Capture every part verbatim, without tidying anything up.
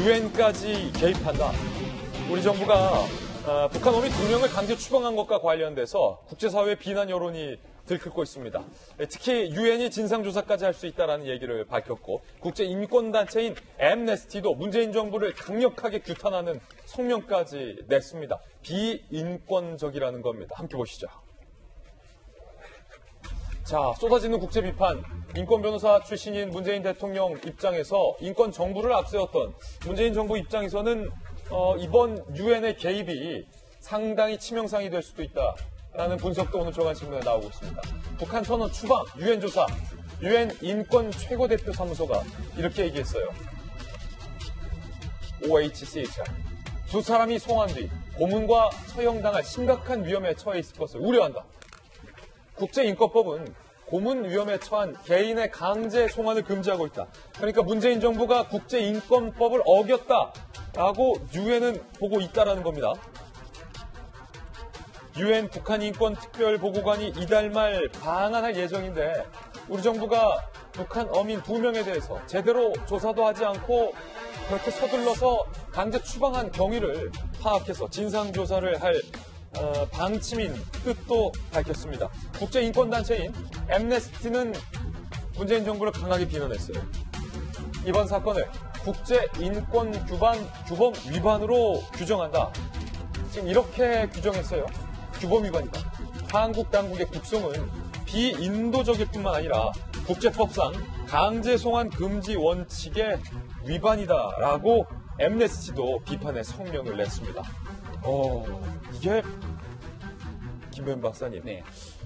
유엔까지 개입한다. 우리 정부가 어, 북한 어민 두 명을 강제 추방한 것과 관련돼서 국제사회의 비난 여론이 들끓고 있습니다. 특히 유엔이 진상조사까지 할 수 있다는 얘기를 밝혔고 국제인권단체인 엠네스티도 문재인 정부를 강력하게 규탄하는 성명까지 냈습니다. 비인권적이라는 겁니다. 함께 보시죠. 자, 쏟아지는 국제 비판. 인권 변호사 출신인 문재인 대통령 입장에서 인권 정부를 앞세웠던 문재인 정부 입장에서는 어, 이번 유엔의 개입이 상당히 치명상이 될 수도 있다라는 분석도 오늘 조간신문에 나오고 있습니다. 북한 선언 추방, 유엔 조사, 유엔 인권 최고대표 사무소가 이렇게 얘기했어요. 오에이치씨에이치알. 두 사람이 송환 뒤 고문과 처형당할 심각한 위험에 처해 있을 것을 우려한다. 국제인권법은 고문 위험에 처한 개인의 강제 송환을 금지하고 있다. 그러니까 문재인 정부가 국제인권법을 어겼다라고 유엔은 보고 있다라는 겁니다. 유엔 북한인권특별보고관이 이달 말 방한할 예정인데 우리 정부가 북한 어민 두 명에 대해서 제대로 조사도 하지 않고 그렇게 서둘러서 강제 추방한 경위를 파악해서 진상조사를 할 어, 방침인 뜻도 밝혔습니다. 국제인권단체인 엠네스티는 문재인 정부를 강하게 비난했어요. 이번 사건을 국제인권규범 규범 위반으로 규정한다. 지금 이렇게 규정했어요. 규범 위반이다. 한국 당국의 국송은 비인도적일 뿐만 아니라 국제법상 강제 송환 금지 원칙의 위반이다라고 엠네스티도 비판의 성명을 냈습니다. 어, 이게 김배은 박사님, 네.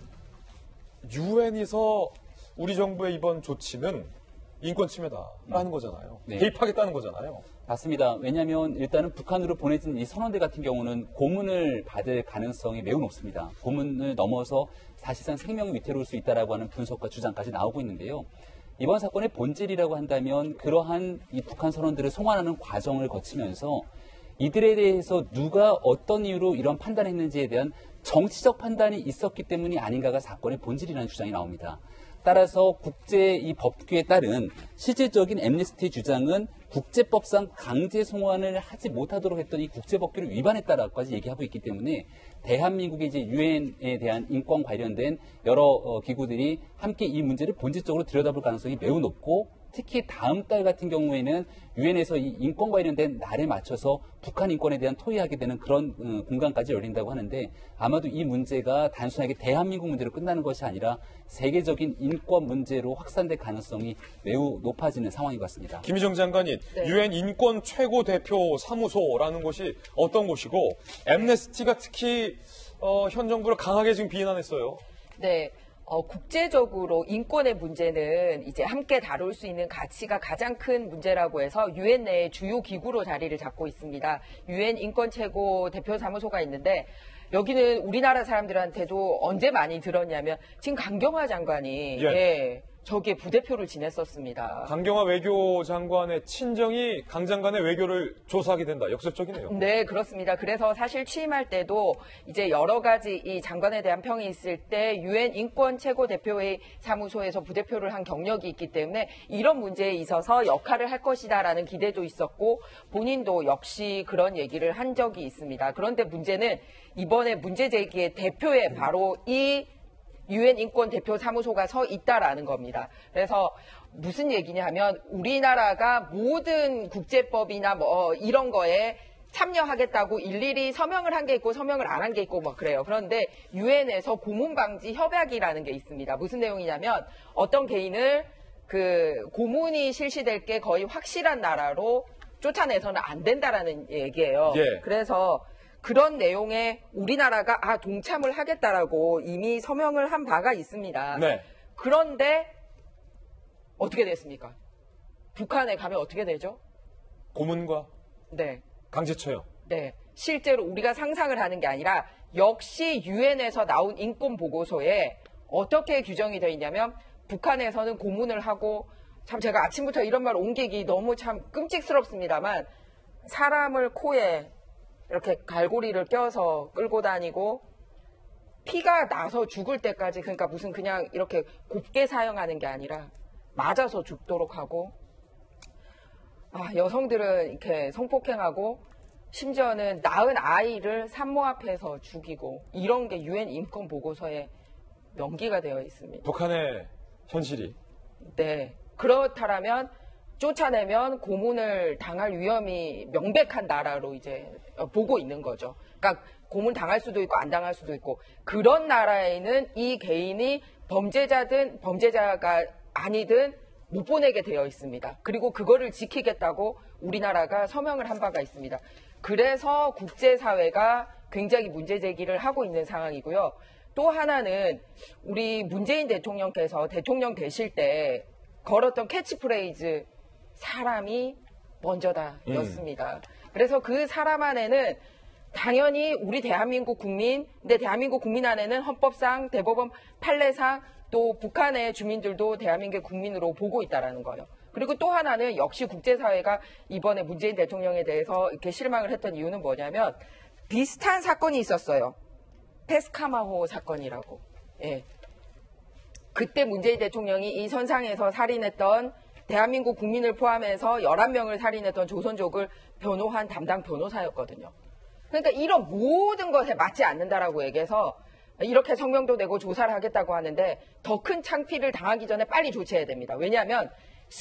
유엔에서 우리 정부의 이번 조치는 인권 침해다라는 거잖아요. 네. 개입하겠다는 거잖아요. 맞습니다. 왜냐하면 일단은 북한으로 보내진 이 선원들 같은 경우는 고문을 받을 가능성이 매우 높습니다. 고문을 넘어서 사실상 생명이 위태로울 수 있다라고 하는 분석과 주장까지 나오고 있는데요. 이번 사건의 본질이라고 한다면 그러한 이 북한 선원들을 송환하는 과정을 거치면서 이들에 대해서 누가 어떤 이유로 이런 판단을 했는지에 대한 정치적 판단이 있었기 때문이 아닌가가 사건의 본질이라는 주장이 나옵니다. 따라서 국제 이 법규에 따른 실질적인 엠네스티 주장은 국제법상 강제 송환을 하지 못하도록 했던 이 국제법규를 위반했다라고까지 얘기하고 있기 때문에 대한민국의 이제 유엔에 대한 인권 관련된 여러 어, 기구들이 함께 이 문제를 본질적으로 들여다볼 가능성이 매우 높고 특히 다음 달 같은 경우에는 유엔에서 이 인권 관련된 날에 맞춰서 북한 인권에 대한 토의하게 되는 그런 어, 공간까지 열린다고 하는데 아마도 이 문제가 단순하게 대한민국 문제로 끝나는 것이 아니라 세계적인 인권 문제로 확산될 가능성이 매우 높아지는 상황인 것 같습니다. 김희정 장관님, 네. 유엔 인권 최고 대표 사무소라는 곳이 어떤 곳이고 엠네스티가 특히 어, 현 정부를 강하게 지금 비난했어요. 네. 어, 국제적으로 인권의 문제는 이제 함께 다룰 수 있는 가치가 가장 큰 문제라고 해서 유엔 내의 주요 기구로 자리를 잡고 있습니다. 유엔 인권 최고 대표 사무소가 있는데 여기는 우리나라 사람들한테도 언제 많이 들었냐면 지금 강경화 장관이 예. 예, 저기에 부대표를 지냈었습니다. 강경화 외교장관의 친정이 강 장관의 외교를 조사하게 된다. 역설적이네요. 네, 그렇습니다. 그래서 사실 취임할 때도 이제 여러 가지 이 장관에 대한 평이 있을 때 유엔 인권 최고 대표회의 사무소에서 부대표를 한 경력이 있기 때문에 이런 문제에 있어서 역할을 할 것이다라는 기대도 있었고 본인도 역시 그런 얘기를 한 적이 있습니다. 그런데 문제는 이번에 문제 제기의 대표에 바로 이 유엔 인권 대표 사무소가 서 있다라는 겁니다. 그래서 무슨 얘기냐 하면 우리나라가 모든 국제법이나 뭐 이런 거에 참여하겠다고 일일이 서명을 한 게 있고 서명을 안 한 게 있고 막 그래요. 그런데 유엔에서 고문 방지 협약이라는 게 있습니다. 무슨 내용이냐면 어떤 개인을 그 고문이 실시될 게 거의 확실한 나라로 쫓아내서는 안 된다라는 얘기예요. 예. 그래서 그런 내용에 우리나라가 아 동참을 하겠다라고 이미 서명을 한 바가 있습니다. 네. 그런데 어떻게 됐습니까? 북한에 가면 어떻게 되죠? 고문과 네. 강제처형. 네. 실제로 우리가 상상을 하는 게 아니라 역시 유엔에서 나온 인권 보고서에 어떻게 규정이 되어 있냐면 북한에서는 고문을 하고 참 제가 아침부터 이런 말 옮기기 너무 참 끔찍스럽습니다만 사람을 코에 이렇게 갈고리를 껴서 끌고 다니고 피가 나서 죽을 때까지 그러니까 무슨 그냥 이렇게 곱게 사형하는 게 아니라 맞아서 죽도록 하고 아, 여성들은 이렇게 성폭행하고 심지어는 낳은 아이를 산모 앞에서 죽이고 이런 게 유엔 인권 보고서에 명기가 되어 있습니다. 북한의 현실이. 네. 그렇다면 쫓아내면 고문을 당할 위험이 명백한 나라로 이제 보고 있는 거죠. 그러니까 고문 당할 수도 있고 안 당할 수도 있고 그런 나라에는 이 개인이 범죄자든 범죄자가 아니든 못 보내게 되어 있습니다. 그리고 그거를 지키겠다고 우리나라가 서명을 한 바가 있습니다. 그래서 국제사회가 굉장히 문제 제기를 하고 있는 상황이고요. 또 하나는 우리 문재인 대통령께서 대통령 되실 때 걸었던 캐치프레이즈 사람이 먼저다였습니다. 음. 그래서 그 사람 안에는 당연히 우리 대한민국 국민, 근데 대한민국 국민 안에는 헌법상, 대법원 판례상 또 북한의 주민들도 대한민국 국민으로 보고 있다라는 거예요. 그리고 또 하나는 역시 국제사회가 이번에 문재인 대통령에 대해서 이렇게 실망을 했던 이유는 뭐냐면 비슷한 사건이 있었어요. 페스카마호 사건이라고. 예. 그때 문재인 대통령이 이 선상에서 살인했던 대한민국 국민을 포함해서 열한 명을 살인했던 조선족을 변호한 담당 변호사였거든요. 그러니까 이런 모든 것에 맞지 않는다라고 얘기해서 이렇게 성명도 내고 조사를 하겠다고 하는데 더 큰 창피를 당하기 전에 빨리 조치해야 됩니다. 왜냐하면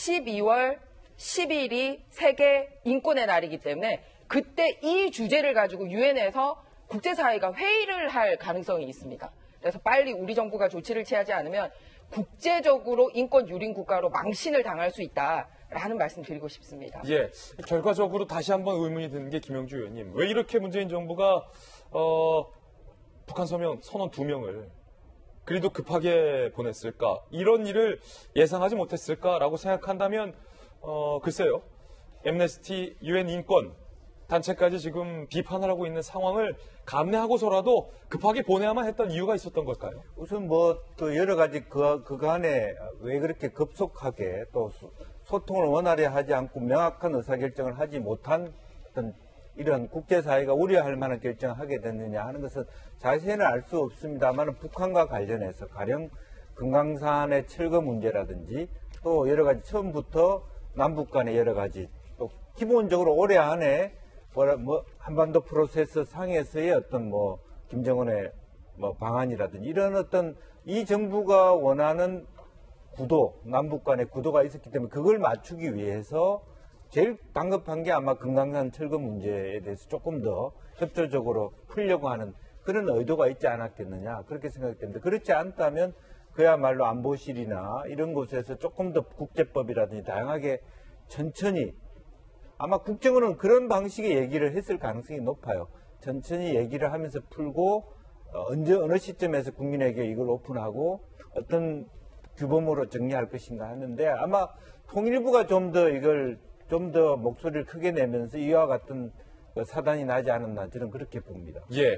십이월 십일이 세계 인권의 날이기 때문에 그때 이 주제를 가지고 유엔에서 국제사회가 회의를 할 가능성이 있습니다. 그래서 빨리 우리 정부가 조치를 취하지 않으면 국제적으로 인권 유린 국가로 망신을 당할 수 있다라는 말씀 드리고 싶습니다. 예, 결과적으로 다시 한번 의문이 드는 게 김영주 의원님. 왜 이렇게 문재인 정부가 어, 북한 서명 선원 두 명을 그래도 급하게 보냈을까? 이런 일을 예상하지 못했을까라고 생각한다면 어, 글쎄요. 엠네스티, 유엔 인권 단체까지 지금 비판을 하고 있는 상황을 감내하고서라도 급하게 보내야만 했던 이유가 있었던 걸까요? 우선 뭐 또 여러 가지 그, 그간에 왜 그렇게 급속하게 또 소통을 원활히 하지 않고 명확한 의사결정을 하지 못한 어떤 이런 국제사회가 우려할 만한 결정을 하게 됐느냐 하는 것은 자세히는 알 수 없습니다만 북한과 관련해서 가령 금강산의 철거 문제라든지 또 여러 가지 처음부터 남북 간의 여러 가지 또 기본적으로 올해 안에 뭐라 뭐 한반도 프로세스 상에서의 어떤 뭐 김정은의 뭐 방안이라든지 이런 어떤 이 정부가 원하는 구도 남북 간의 구도가 있었기 때문에 그걸 맞추기 위해서 제일 당급한 게 아마 금강산 철거 문제에 대해서 조금 더 협조적으로 풀려고 하는 그런 의도가 있지 않았겠느냐 그렇게 생각됩니다. 그렇지 않다면 그야말로 안보실이나 이런 곳에서 조금 더 국제법이라든지 다양하게 천천히 아마 국정원은 그런 방식의 얘기를 했을 가능성이 높아요. 천천히 얘기를 하면서 풀고 언제 어느 시점에서 국민에게 이걸 오픈하고 어떤 규범으로 정리할 것인가 하는데 아마 통일부가 좀 더 이걸 좀 더 목소리를 크게 내면서 이와 같은 사단이 나지 않았나 저는 그렇게 봅니다. 예.